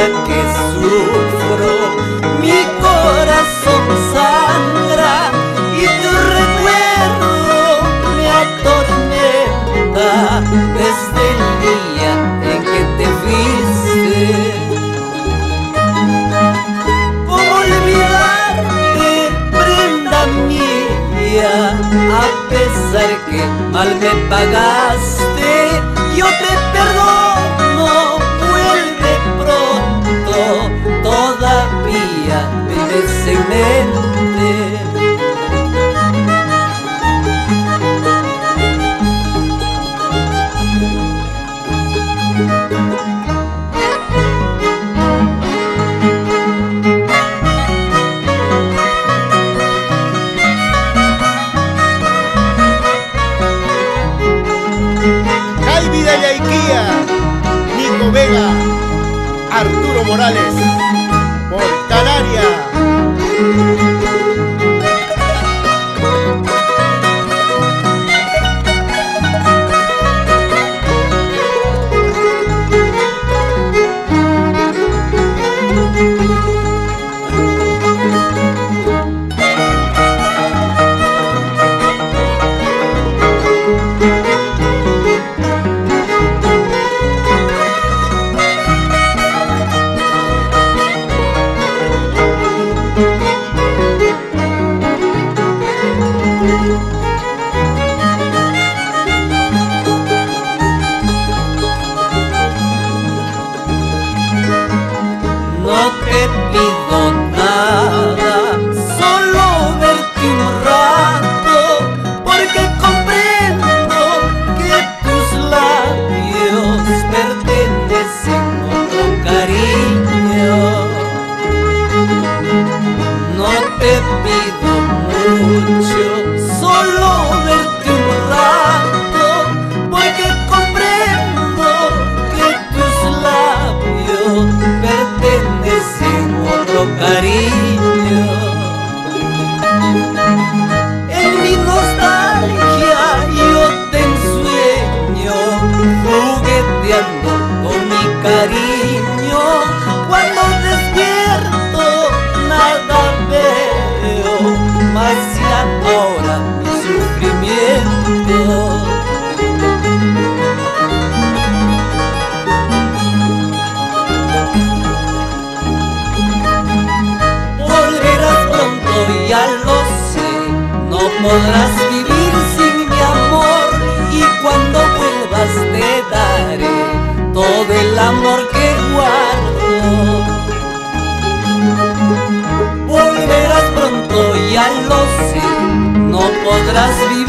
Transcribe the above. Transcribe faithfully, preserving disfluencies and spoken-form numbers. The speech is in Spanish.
ahora que sufro, mi corazón sangra y tu recuerdo me atormenta desde el día en que te fuiste. ¿Cómo olvidarte, prenda mía? A pesar que mal me pagaste, yo te perdono, vuelve pronto, todavía vives en mente. Nico Vega, Arturo Morales, por Canaria. No te pido nada, solo verte un rato, porque comprendo que tus labios pertenecen a otro cariño. No te pido mucho, solo verte un rato, porque comprendo que tus labios pertenecen a otro cariño. En mi nostalgia yo te ensueño, jugueteando con mi cariño. Cuando despierto nada veo, más si ahora mi sufrimiento. Volverás pronto, ya lo sé, no podrás vivir sin mi amor, y cuando vuelvas te daré todo el amor que guardo. Volverás pronto, ya lo sé, no podrás vivir